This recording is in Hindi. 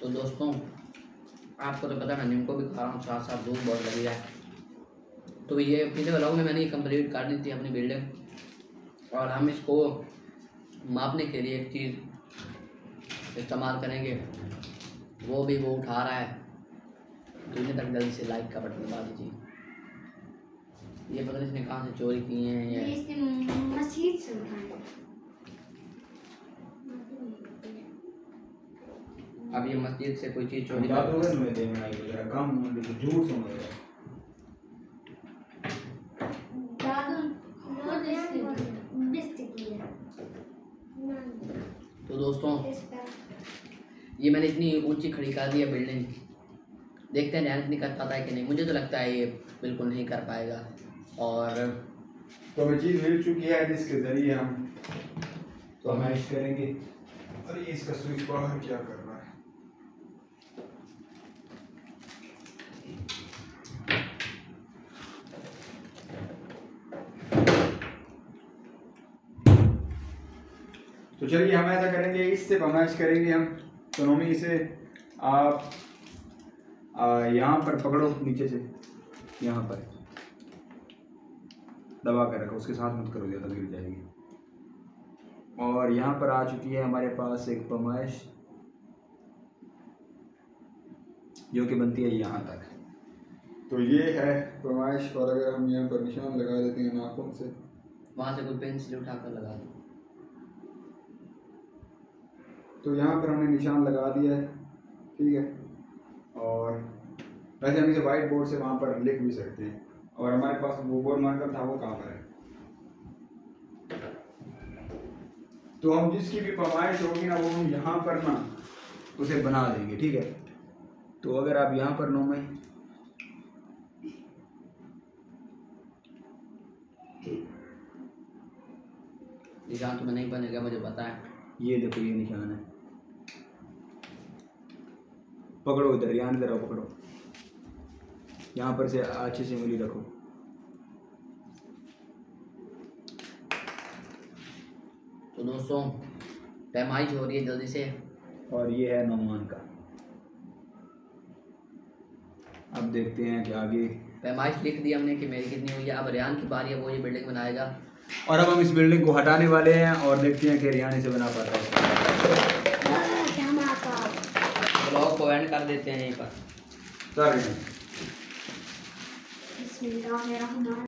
तो दोस्तों आपको तो पता है मैं नीम को भी खा रहा हूँ, साथ साथ भूख बहुत लगी है। तो ये पिछले व्लॉग में मैंने ये कंप्लीट कर दी थी अपनी बिल्डिंग, और हम इसको मापने के लिए एक चीज़ इस्तेमाल करेंगे, वो उठा रहा है। तो इन्हें तक जल्दी से लाइक का बटन दबा दीजिए। ये पता नहीं इसने कहाँ से चोरी की हैं, ये इसने मस्जिद से उठाया। अब ये मस्जिद से कोई चीज़ चोरी तो दोस्तों ये मैंने इतनी ऊंची खड़ी कर दी है बिल्डिंग, देखते हैं ध्यान इतनी कर पाता है कि नहीं। मुझे तो लगता है ये बिल्कुल नहीं कर पाएगा। और तो हमें चीज़ मिल चुकी है जिसके ज़रिए हम तो मैश करेंगे। और ये इसका स्विच बाहर क्या कर रहा है। तो चलिए हम ऐसा करेंगे, इससे पमाइश करेंगे हम। तो नोमी इसे आप यहाँ पर पकड़ो, नीचे से यहाँ पर दबा कर रखो, उसके साथ मत करो, ज़्यादा गिर जाएगी। और यहाँ पर आ चुकी है हमारे पास एक पमाइश जो कि बनती है यहाँ तक। तो ये है पमाइश। और अगर हम यहाँ पर निशान लगा देते हैं नाखून से, वहाँ से कोई पेंसिल उठाकर लगा दो। तो यहाँ पर हमने निशान लगा दिया है, ठीक है। और वैसे हम इसे वाइट बोर्ड से वहाँ पर लिख भी सकते हैं। और हमारे पास वो बोर्ड मार्कर था, वो कहाँ पर है। तो हम जिसकी भी पमाइश होगी ना, वो हम यहाँ पर ना उसे बना देंगे, ठीक है। तो अगर आप यहाँ पर नोमे निशान तुम्हें नहीं बनेगा, मुझे पता है। ये देखो, ये निशान है। पकड़ो इधर, यहाँ इधर आओ, पकड़ो। यहाँ पर से अच्छे से उंगली रखो। तो दोस्तों पैमाइश हो रही है जल्दी से। और ये है नोमान का। अब देखते हैं कि आगे। पैमाइश लिख दी हमने कि मेरी कितनी हुई है। अब रियान की बारी है, वो ये बिल्डिंग बनाएगा। और अब हम इस बिल्डिंग को हटाने वाले हैं और देखते हैं कि रियान इसे बना पाता है। ब्लॉग को एंड कर देते हैं यहीं पर। चलिए।